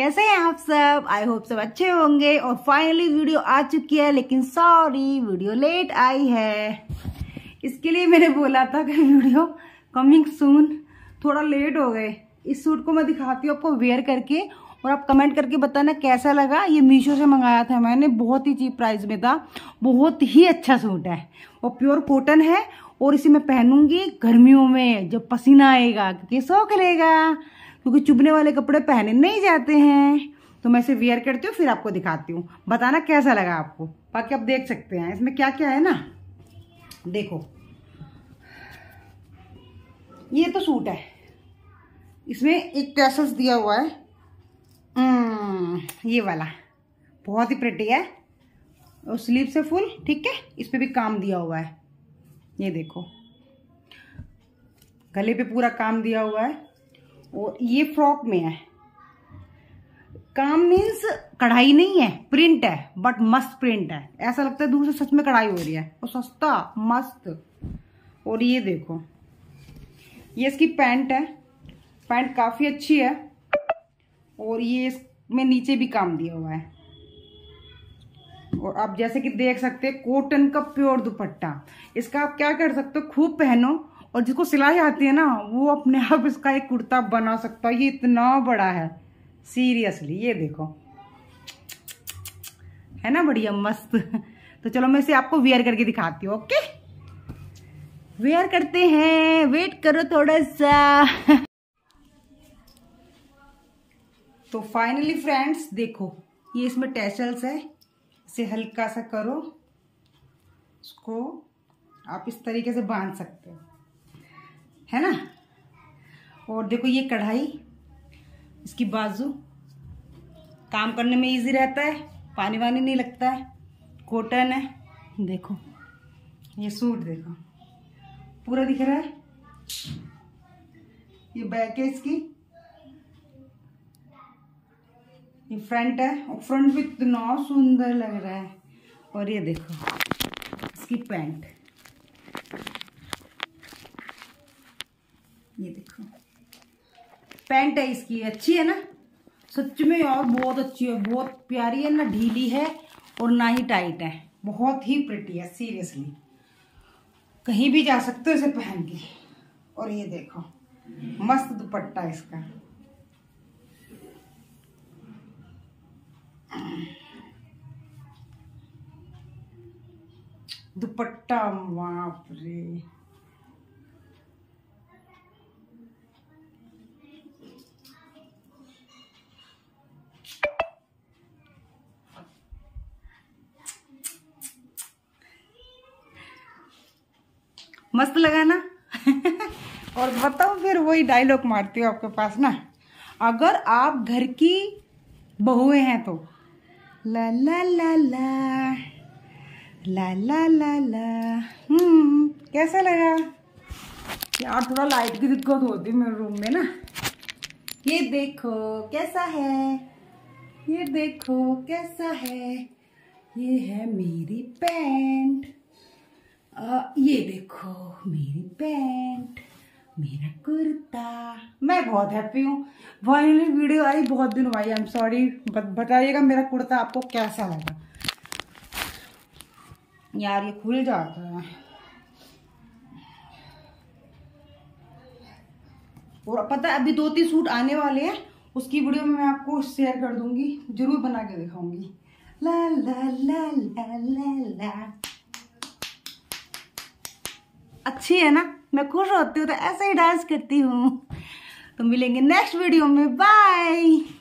कैसे हैं आप सब? आई होप सब अच्छे होंगे। और फाइनली वीडियो आ चुकी है, लेकिन सॉरी वीडियो लेट आई है। इसके लिए मैंने बोला था कि वीडियो कमिंग सून, थोड़ा लेट हो गए। इस सूट को मैं दिखाती हूँ आपको वेयर करके, और आप कमेंट करके बताना कैसा लगा। ये मीशो से मंगाया था मैंने, बहुत ही चीप प्राइस में था। बहुत ही अच्छा सूट है और प्योर कॉटन है। और इसे मैं पहनूंगी गर्मियों में जब पसीना आएगा, क्योंकि शौक लेगा, क्योंकि चुभने वाले कपड़े पहने नहीं जाते हैं। तो मैं इसे वेयर करती हूँ, फिर आपको दिखाती हूँ, बताना कैसा लगा आपको। बाकी आप देख सकते हैं इसमें क्या क्या है ना। देखो, ये तो सूट है, इसमें एक टैसल्स दिया हुआ है, ये वाला बहुत ही प्रिटी है, और स्लीव से फुल, ठीक है। इस पे भी काम दिया हुआ है, ये देखो, गले पे पूरा काम दिया हुआ है। और ये फ्रॉक में है, काम मीन्स कढ़ाई नहीं है, प्रिंट है, बट मस्त प्रिंट है। ऐसा लगता है दूर से सच में कढ़ाई हो रही है, और सस्ता मस्त। और ये देखो, ये इसकी पैंट है, पैंट काफी अच्छी है। और ये इसमें नीचे भी काम दिया हुआ है। और आप जैसे कि देख सकते हैं, कॉटन का प्योर दुपट्टा। इसका आप क्या कर सकते हो, खूब पहनो, और जिसको सिलाई आती है ना, वो अपने आप इसका एक कुर्ता बना सकता है। ये इतना बड़ा है, सीरियसली। ये देखो, है ना बढ़िया मस्त। तो चलो मैं इसे आपको वेयर करके दिखाती हूँ। ओके, वेयर करते हैं, वेट करो थोड़ा सा। तो फाइनली फ्रेंड्स देखो, ये इसमें टैसल्स है। इसे हल्का सा करो, इसको आप इस तरीके से बांध सकते हो, है ना। और देखो ये कढ़ाई, इसकी बाजू, काम करने में इजी रहता है, पानी वानी नहीं लगता है, कॉटन है। देखो ये सूट देखो, पूरा दिख रहा है। ये बैक है इसकी, ये फ्रंट है, और फ्रंट भी इतना सुंदर लग रहा है। और ये देखो इसकी पैंट, ये देखो पैंट है इसकी, अच्छी है ना। सच में यार बहुत अच्छी है, बहुत प्यारी है ना, ढीली है और ना ही टाइट है, बहुत ही प्रिटी है सीरियसली। कहीं भी जा सकते हो इसे पहन के। और ये देखो मस्त दुपट्टा इसका, दुपट्टा बाप रे। मस्त लगा ना। और बताओ, फिर वही डायलॉग मारती हूँ आपके पास ना, अगर आप घर की बहुएं हैं तो ला ला ला ला ला ला ला ला। कैसा लगा यार? थोड़ा लाइट की दिक्कत होती है मेरे रूम में ना। ये देखो कैसा है, ये देखो कैसा है। ये है मेरी पैंट, ये देखो मेरी पैंट, मेरा कुर्ता। मैं बहुत हैप्पी हूँ, फाइनली वीडियो आई, बहुत दिन हुआ। आई एम सॉरी, बताइएगा मेरा कुर्ता आपको कैसा लगा। यार ये खुल जाता है। और पता है, अभी 2-3 सूट आने वाले हैं, उसकी वीडियो में मैं आपको शेयर कर दूंगी, जरूर बना के दिखाऊंगी। ला ला ला ला ला ला। अच्छी है ना, मैं खुश होती हूँ तो ऐसे ही डांस करती हूँ। तो मिलेंगे नेक्स्ट वीडियो में, बाय।